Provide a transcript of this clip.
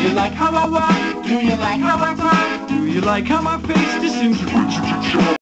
you like how I walk? Do you like how I talk? Do you like how my face just seems to